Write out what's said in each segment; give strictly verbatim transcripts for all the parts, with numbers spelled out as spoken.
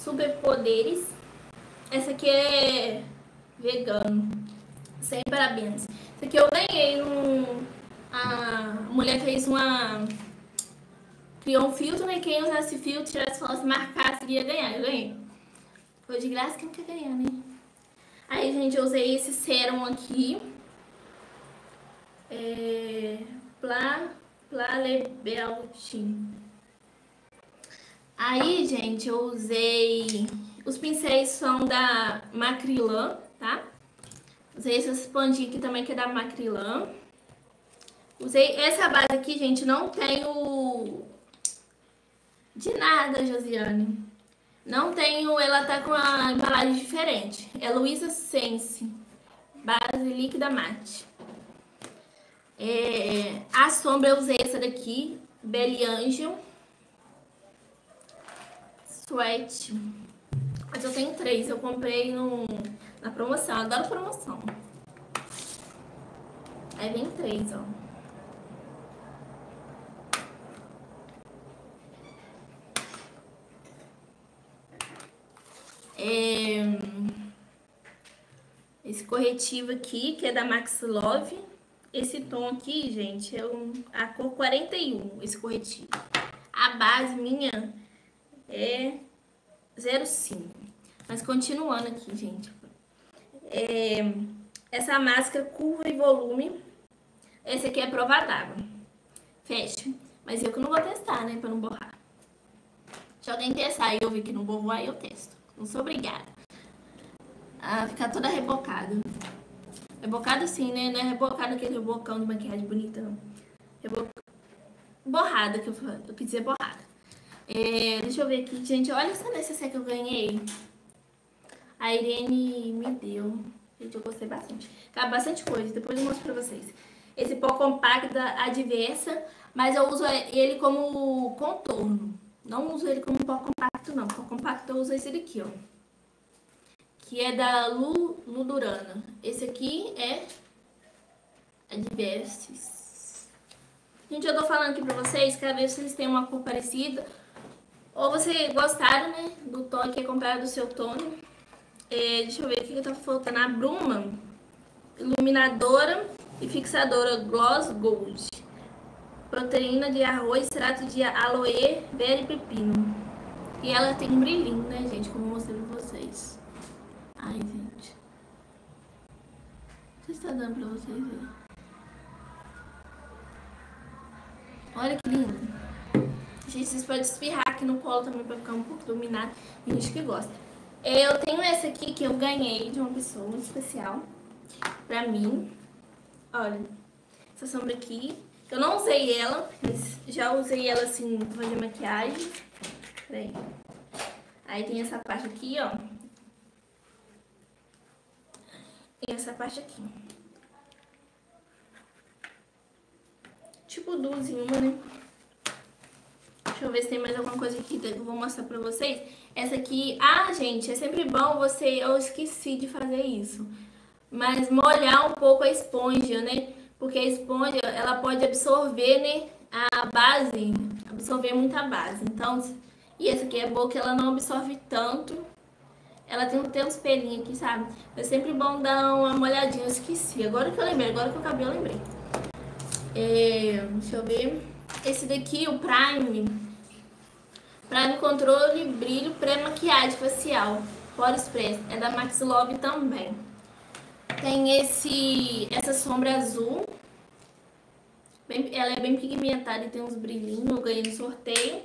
superpoderes. Essa aqui é vegano, sem parabéns. Essa aqui eu ganhei um... A mulher fez uma... Criou um filtro, né? Quem usasse filtro, tirasse foto, marcasse, ia ganhar. Eu ganhei. Foi de graça, quem não quer ganhar, né? Aí, gente, eu usei esse sérum aqui. É... Pla... Plalebeltin. Aí, gente, eu usei... Os pincéis são da Macrylan, tá? Usei essa esponjinha aqui também, que é da Macrylan. Usei essa base aqui, gente, não tem o... De nada, Josiane. Não tenho, ela tá com a embalagem diferente. É Luisa Sense, base líquida mate. É, a sombra eu usei essa daqui, Belly Angel Sweat. Mas eu tenho três, eu comprei no, na promoção, eu adoro promoção. Aí vem três, ó. É, esse corretivo aqui, que é da Max Love. Esse tom aqui, gente, é um, a cor quarenta e um, esse corretivo. A base minha é zero cinco. Mas continuando aqui, gente. É, essa máscara curva e volume. Esse aqui é prova d'água. Fecha. Mas eu que não vou testar, né, pra não borrar. Se alguém testar e eu ver que não borrou, aí eu testo. Não sou obrigada a ficar toda rebocada. Rebocada sim, né? Não é rebocada aquele rebocão de maquiagem bonita, não. Reboc... Borrada, que eu, eu quis dizer borrada. É, deixa eu ver aqui, gente. Olha essa necessaire que eu ganhei. A Irene me deu. Gente, eu gostei bastante. Cabe bastante coisa, depois eu mostro pra vocês. Esse pó compacto da Adversa, mas eu uso ele como contorno. Não uso ele como pó compacto, não. Pó compacto eu uso esse daqui, ó. Que é da Lu, Ludurana. Esse aqui é Adversis. Gente, eu tô falando aqui pra vocês, quero ver se vocês têm uma cor parecida. Ou vocês gostaram, né, do tom que é comprado do seu Tony. É, deixa eu ver o que tá faltando. A Bruma, iluminadora e fixadora Gloss Gold. Proteína de arroz, extrato de aloe, vera e pepino. E ela tem um brilhinho, né, gente, como eu mostrei pra vocês. Ai, gente. Não sei se tá dando pra vocês verem. Olha que lindo. Gente, vocês podem espirrar aqui no colo também pra ficar um pouco iluminado. Tem gente que gosta. Eu tenho essa aqui que eu ganhei de uma pessoa muito especial pra mim. Olha, essa sombra aqui. Eu não usei ela, mas já usei ela assim pra fazer maquiagem. Peraí. Aí tem essa parte aqui, ó. E essa parte aqui. Tipo duas em uma, né? Deixa eu ver se tem mais alguma coisa aqui que eu vou mostrar pra vocês. Essa aqui... Ah, gente, é sempre bom você... Eu esqueci de fazer isso. Mas molhar um pouco a esponja, né? Porque a esponja, ela pode absorver, né? A base. Absorver muita base. Então... E essa aqui é boa que ela não absorve tanto. Ela tem, tem uns pelinhos aqui, sabe? É sempre bom dar uma molhadinha. Eu esqueci. Agora que eu lembrei. Agora que eu acabei, eu lembrei. É, deixa eu ver. Esse daqui, o Prime... Prime Controle Brilho Pré-Maquiagem Facial Pore Express. É da Max Love também. Tem esse, essa sombra azul. Bem, ela é bem pigmentada e tem uns brilhinhos. Eu ganhei no sorteio.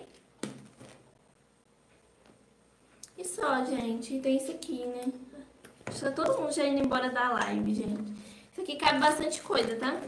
E só, gente. E tem isso aqui, né? Acho que tá todo mundo já indo embora da live, gente. Isso aqui cabe bastante coisa, tá?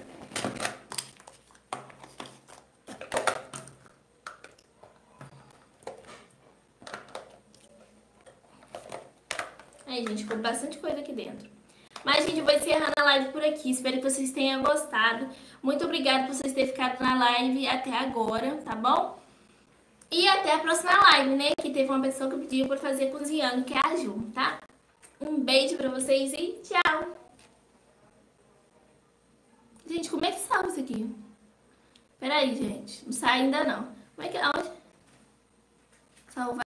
Aí, gente, ficou bastante coisa aqui dentro. Mas, gente, eu vou encerrando a live por aqui. Espero que vocês tenham gostado. Muito obrigada por vocês terem ficado na live até agora, tá bom? E até a próxima live, né? Que teve uma pessoa que pediu pra fazer cozinhando, que é a Ju, tá? Um beijo pra vocês e tchau! Gente, como é que salva isso aqui? Peraí, gente. Não sai ainda não. Como é que... Onde? Salvar.